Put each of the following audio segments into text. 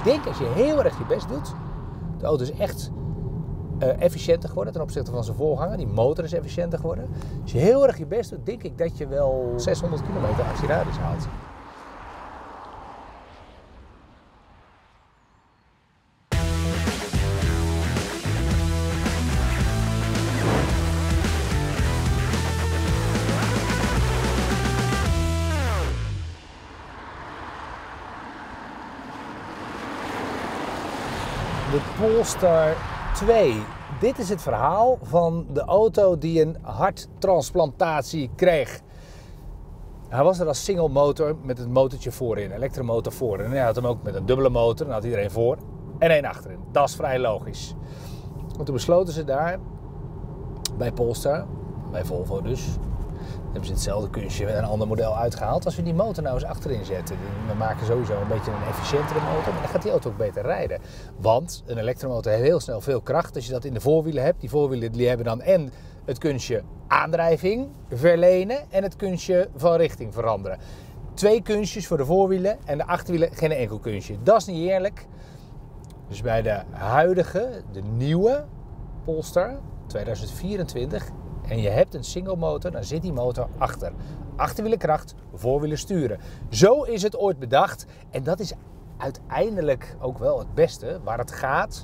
denk als je heel erg je best doet, de auto is echt efficiënter geworden ten opzichte van zijn voorganger. Die motor is efficiënter geworden. Als je heel erg je best doet, denk ik dat je wel 600 kilometer actieradius haalt. De Polestar 2. Dit is het verhaal van de auto die een harttransplantatie kreeg. Hij was er als single motor met het motortje voorin, elektromotor voorin. En hij had hem ook met een dubbele motor, dan had iedereen voor en één achterin. Dat is vrij logisch. Want toen besloten ze daar, bij Polestar, bij Volvo dus, hebben ze hetzelfde kunstje met een ander model uitgehaald. Als we die motor nou eens achterin zetten, we maken sowieso een beetje een efficiëntere motor, maar dan gaat die auto ook beter rijden. Want een elektromotor heeft heel snel veel kracht als je dat in de voorwielen hebt. Die voorwielen die hebben dan en het kunstje aandrijving verlenen en het kunstje van richting veranderen. 2 kunstjes voor de voorwielen en de achterwielen geen enkel kunstje. Dat is niet eerlijk. Dus bij de huidige, de nieuwe Polestar 2024... en je hebt een single motor, dan zit die motor achter. Achterwielenkracht, voorwielen sturen. Zo is het ooit bedacht. En dat is uiteindelijk ook wel het beste waar het gaat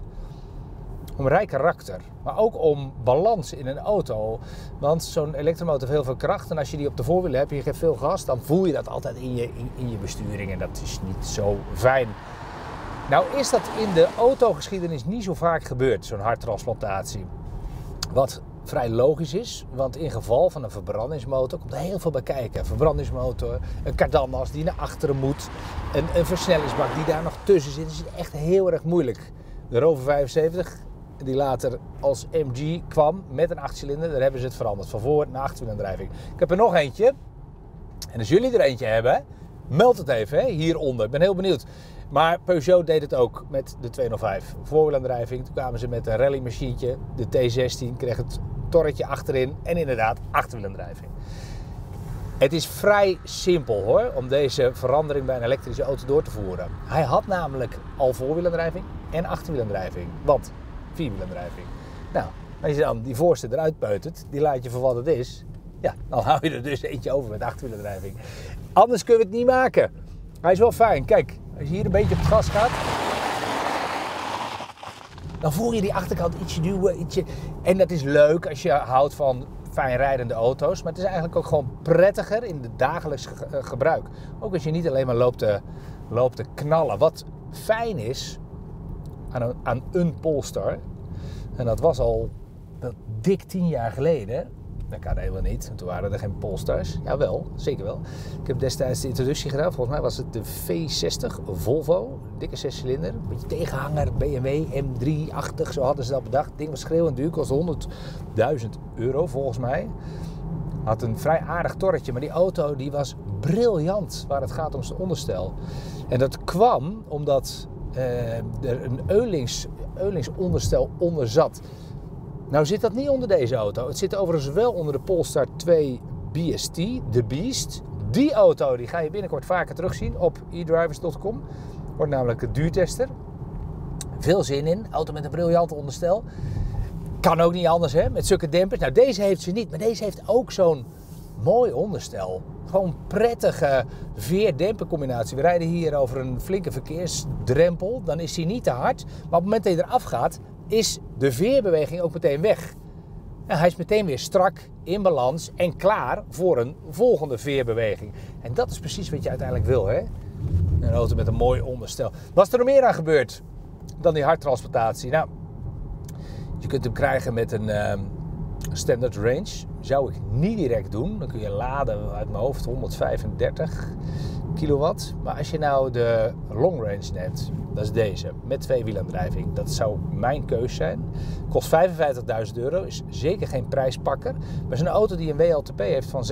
om rij karakter. Maar ook om balans in een auto. Want zo'n elektromotor heeft heel veel kracht. En als je die op de voorwielen hebt en je geeft veel gas, dan voel je dat altijd in je besturing. En dat is niet zo fijn. Nou is dat in de autogeschiedenis niet zo vaak gebeurd, zo'n harttransplantatie. Wat vrij logisch is, want in geval van een verbrandingsmotor komt er heel veel bij kijken. Een verbrandingsmotor, een kardanas die naar achteren moet, een versnellingsbak die daar nog tussen zit. Dat is echt heel erg moeilijk. De Rover 75, die later als MG kwam met een 8-cilinder, daar hebben ze het veranderd. Van voor naar achterwielaandrijving. Ik heb er nog eentje. En als jullie er eentje hebben, meld het even hieronder. Ik ben heel benieuwd. Maar Peugeot deed het ook met de 205. Voorwielaandrijving. Toen kwamen ze met een rallymachientje. De T16 kreeg het torretje achterin. En inderdaad achterwielaandrijving. Het is vrij simpel hoor, om deze verandering bij een elektrische auto door te voeren. Hij had namelijk al voorwielaandrijving en achterwielaandrijving. Want vierwielaandrijving. Nou, als je dan die voorste eruit peutert, die laat je voor wat het is. Ja, dan hou je er dus eentje over met achterwielaandrijving. Anders kun je het niet maken. Hij is wel fijn. Kijk, als je hier een beetje op het gas gaat, dan voel je die achterkant ietsje duwen. En dat is leuk als je houdt van fijn rijdende auto's. Maar het is eigenlijk ook gewoon prettiger in het dagelijks gebruik. Ook als je niet alleen maar loopt te knallen. Wat fijn is aan een Polestar, en dat was al dik 10 jaar geleden. Dat kan helemaal niet, toen waren er geen Polestars. Jawel, zeker wel. Ik heb destijds de introductie gedaan. Volgens mij was het de V60 Volvo. Dikke 6-cilinder. Een beetje tegenhanger, BMW, M3-achtig. Zo hadden ze dat bedacht. Het ding was schreeuwend duur. Kostte €100.000 volgens mij. Had een vrij aardig torretje. Maar die auto die was briljant waar het gaat om zijn onderstel. En dat kwam omdat er een Eulings-onderstel onder zat. Nou zit dat niet onder deze auto. Het zit overigens wel onder de Polestar 2 BST, de Beast. Die auto die ga je binnenkort vaker terugzien op eDrivers.com. Wordt namelijk een duurtester. Veel zin in. Auto met een briljant onderstel. Kan ook niet anders hè, met zulke dempers. Nou deze heeft ze niet, maar deze heeft ook zo'n mooi onderstel. Gewoon prettige veer-dempercombinatie. We rijden hier over een flinke verkeersdrempel. Dan is hij niet te hard. Maar op het moment dat je eraf gaat, is de veerbeweging ook meteen weg. En hij is meteen weer strak, in balans en klaar voor een volgende veerbeweging. En dat is precies wat je uiteindelijk wil, hè? Een auto met een mooi onderstel. Wat is er nog meer aan gebeurd dan die harttransplantatie? Nou, je kunt hem krijgen met een standard range. Zou ik niet direct doen. Dan kun je laden uit mijn hoofd 135 kilowatt. Maar als je nou de long range neemt, dat is deze, met tweewielaandrijving. Dat zou mijn keus zijn. Kost €55.000, is zeker geen prijspakker. Maar het is een auto die een WLTP heeft van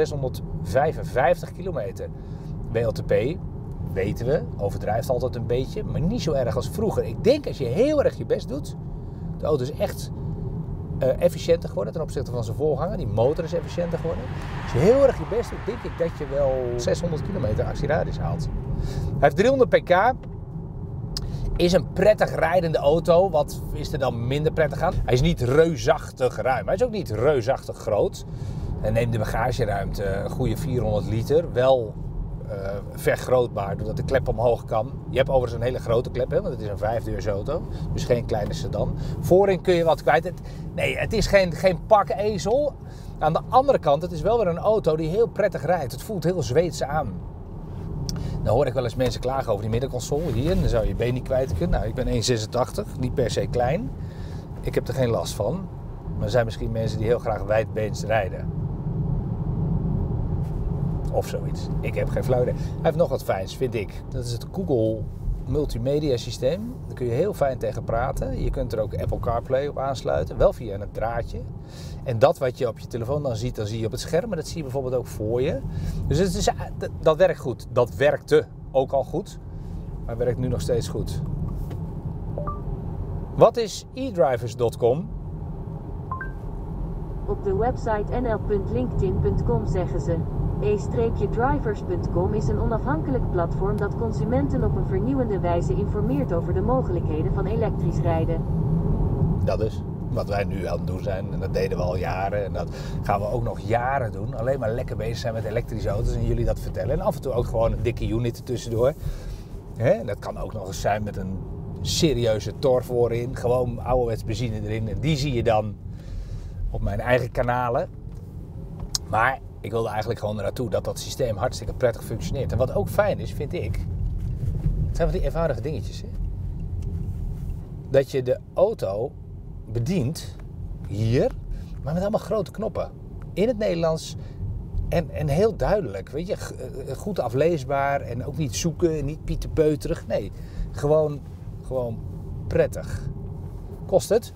655 kilometer. WLTP, weten we, overdrijft altijd een beetje, maar niet zo erg als vroeger. Ik denk als je heel erg je best doet, de auto is echt efficiënter geworden ten opzichte van zijn voorganger. Die motor is efficiënter geworden. Als je heel erg je best doet, denk ik dat je wel 600 kilometer actieradius haalt. Hij heeft 300 pk. is een prettig rijdende auto. Wat is er dan minder prettig aan? Hij is niet reusachtig ruim. Hij is ook niet reusachtig groot. En neemt de bagageruimte een goede 400 liter. Wel vergrootbaar, doordat de klep omhoog kan. Je hebt overigens een hele grote klep, hè, want het is een 5-deursauto. Dus geen kleine sedan. Voorin kun je wat kwijt. Het is geen pakezel. Aan de andere kant, het is wel weer een auto die heel prettig rijdt. Het voelt heel Zweeds aan. Dan hoor ik wel eens mensen klagen over die middenconsole. Hier, dan zou je been niet kwijt kunnen. Nou, ik ben 1,86, niet per se klein. Ik heb er geen last van. Maar er zijn misschien mensen die heel graag wijdbeens rijden. Of zoiets. Ik heb geen flauw idee. Hij heeft nog wat fijns, vind ik. Dat is het Google multimedia systeem. Daar kun je heel fijn tegen praten. Je kunt er ook Apple CarPlay op aansluiten. Wel via een draadje. En dat wat je op je telefoon dan ziet, dat zie je op het scherm. Maar dat zie je bijvoorbeeld ook voor je. Dus dat werkt goed. Dat werkte ook al goed. Maar werkt nu nog steeds goed. Wat is eDrivers.com? Op de website nl.linkedin.com zeggen ze: e-drivers.com is een onafhankelijk platform dat consumenten op een vernieuwende wijze informeert over de mogelijkheden van elektrisch rijden. Dat is wat wij nu aan het doen zijn. En dat deden we al jaren. En dat gaan we ook nog jaren doen. Alleen maar lekker bezig zijn met elektrische auto's en jullie dat vertellen. En af en toe ook gewoon een dikke unit ertussendoor. Dat kan ook nog eens zijn met een serieuze torf voorin. Gewoon ouderwets benzine erin. En die zie je dan op mijn eigen kanalen. Maar ik wilde eigenlijk gewoon naartoe dat systeem hartstikke prettig functioneert. En wat ook fijn is, vind ik, het zijn van die eenvoudige dingetjes. Hè? Dat je de auto bedient, hier, maar met allemaal grote knoppen. In het Nederlands en heel duidelijk. Weet je, goed afleesbaar en ook niet zoeken, niet pieterpeuterig. Nee, gewoon prettig. Kost het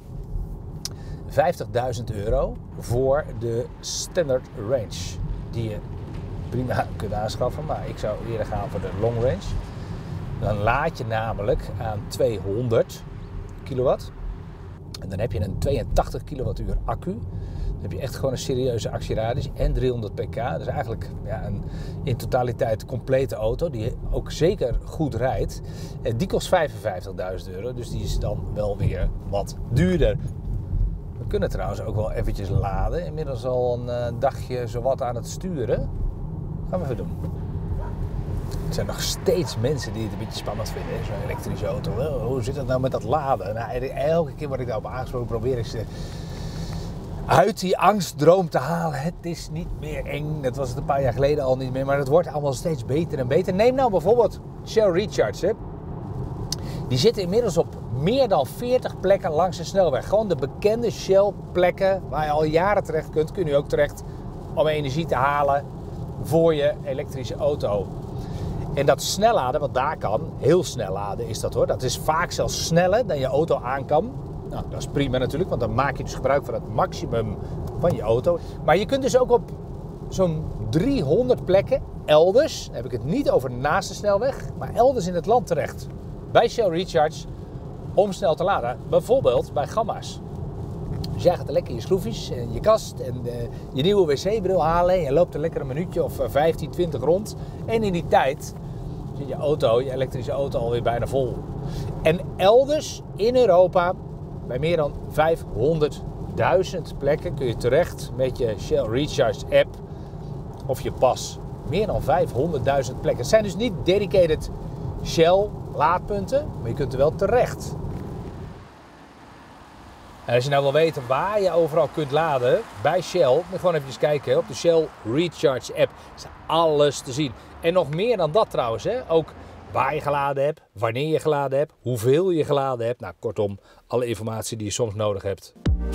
€50.000 voor de standard range. Die je prima kunt aanschaffen, maar ik zou eerder gaan voor de long range. Dan laad je namelijk aan 200 kilowatt. En dan heb je een 82 kilowattuur accu. Dan heb je echt gewoon een serieuze actieradius en 300 pk. Dus eigenlijk een in totaliteit complete auto die ook zeker goed rijdt. Die kost €55.000, dus die is dan wel weer wat duurder. We kunnen trouwens ook wel eventjes laden. Inmiddels al een dagje zowat aan het sturen. Gaan we even doen. Er zijn nog steeds mensen die het een beetje spannend vinden, zo'n elektrische auto. Hoe zit het nou met dat laden? Nou, elke keer word ik daarop aangesproken, probeer ik ze uit die angstdroom te halen. Het is niet meer eng. Dat was het een paar jaar geleden al niet meer. Maar het wordt allemaal steeds beter en beter. Neem nou bijvoorbeeld Shell Recharge. Hè. Die zitten inmiddels op meer dan 40 plekken langs de snelweg. Gewoon de bekende Shell plekken waar je al jaren terecht kunt. Kun je ook terecht om energie te halen voor je elektrische auto. En dat snelladen, wat daar kan, heel snel laden is dat hoor. Dat is vaak zelfs sneller dan je auto aan kan. Nou, dat is prima natuurlijk, want dan maak je dus gebruik van het maximum van je auto. Maar je kunt dus ook op zo'n 300 plekken elders, dan heb ik het niet over naast de snelweg, maar elders in het land terecht. Bij Shell Recharge om snel te laden. Bijvoorbeeld bij Gamma's. Dus jij gaat er lekker je schroefjes en je kast en je nieuwe wc-bril halen. En je loopt er lekker een minuutje of 15, 20 rond. En in die tijd zit je auto, je elektrische auto alweer bijna vol. En elders in Europa, bij meer dan 500.000 plekken, kun je terecht met je Shell Recharge app of je pas. Meer dan 500.000 plekken. Het zijn dus niet dedicated Shell laadpunten, maar je kunt er wel terecht. En als je nou wil weten waar je overal kunt laden bij Shell, dan gewoon even kijken op de Shell Recharge app. Er is alles te zien. En nog meer dan dat trouwens, hè? Ook waar je geladen hebt, wanneer je geladen hebt, hoeveel je geladen hebt. Nou, kortom, alle informatie die je soms nodig hebt.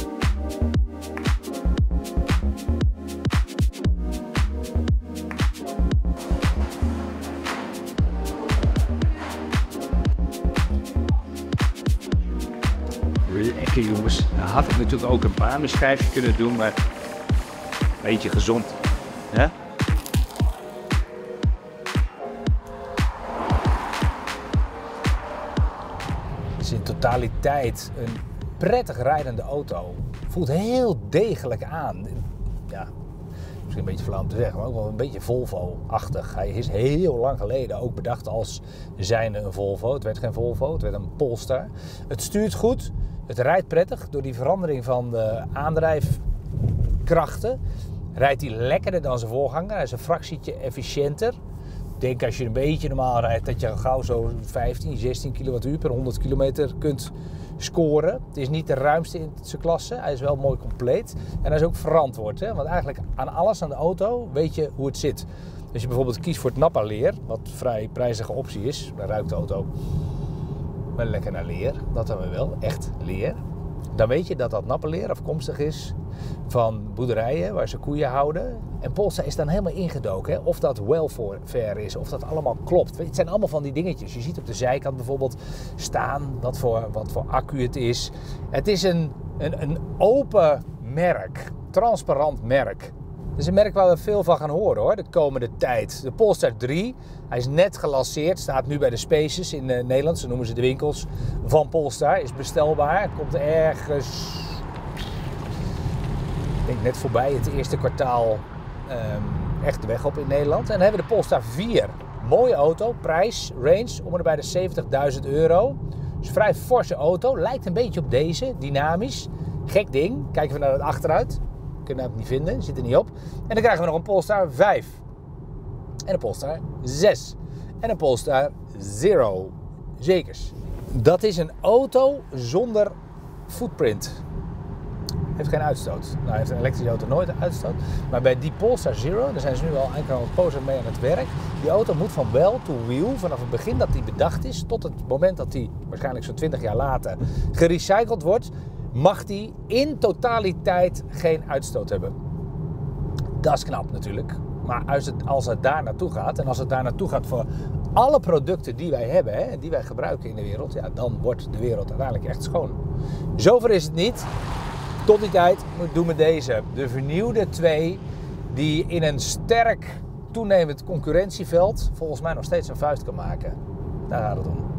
Lekker jongens, nou had ik natuurlijk ook een banenschijfje kunnen doen, maar een beetje gezond. Hè? Het is in totaliteit een prettig rijdende auto. Voelt heel degelijk aan. Ja, misschien een beetje flauw om te zeggen, maar ook wel een beetje Volvo-achtig. Hij is heel lang geleden ook bedacht als zijnde een Volvo. Het werd geen Volvo, het werd een Polestar. Het stuurt goed, het rijdt prettig. Door die verandering van de aandrijfkrachten rijdt hij lekkerder dan zijn voorganger. Hij is een fractietje efficiënter. Ik denk als je een beetje normaal rijdt dat je gauw zo 15, 16 kWh per 100 kilometer kunt scoren. Het is niet de ruimste in zijn klasse. Hij is wel mooi compleet. En hij is ook verantwoord. Hè? Want eigenlijk aan alles aan de auto weet je hoe het zit. Als je bijvoorbeeld kiest voor het Nappa leer, wat een vrij prijzige optie is. Dan ruikt de auto wel lekker naar leer. Dat dan wel. Echt leer. Dan weet je dat dat Nappa leer afkomstig is van boerderijen waar ze koeien houden. En Polestar is dan helemaal ingedoken. Hè? Of dat welfare is, of dat allemaal klopt. Het zijn allemaal van die dingetjes. Je ziet op de zijkant bijvoorbeeld staan wat voor accu het is. Het is een open merk, transparant merk. Het is een merk waar we veel van gaan horen hoor, de komende tijd. De Polestar 3, hij is net gelanceerd, staat nu bij de Spaces in Nederland. Zo noemen ze de winkels van Polestar. Is bestelbaar, komt ergens, ik denk net voorbij het eerste kwartaal echt de weg op in Nederland. En dan hebben we de Polestar 4. Mooie auto, prijs, range, om en bij de €70.000. Dus vrij forse auto, lijkt een beetje op deze, dynamisch. Gek ding, kijken we naar het achteruit. Kunnen we het niet vinden, zit er niet op. En dan krijgen we nog een Polestar 5. En een Polestar 6. En een Polestar 0. Zekers. Dat is een auto zonder footprint. Heeft geen uitstoot. Nou, heeft een elektrische auto nooit een uitstoot. Maar bij die Polestar 0, daar zijn ze nu al eigenlijk al een poos mee aan het werk. Die auto moet van well to wheel, vanaf het begin dat die bedacht is, tot het moment dat die waarschijnlijk zo'n 20 jaar later gerecycled wordt, mag die in totaliteit geen uitstoot hebben. Dat is knap natuurlijk. Maar als het daar naartoe gaat, en als het daar naartoe gaat voor alle producten die wij hebben, hè, die wij gebruiken in de wereld, ja, dan wordt de wereld uiteindelijk echt schoon. Zover is het niet. Tot die tijd doen we deze. De vernieuwde 2, die in een sterk toenemend concurrentieveld volgens mij nog steeds een vuist kan maken. Daar gaat het om.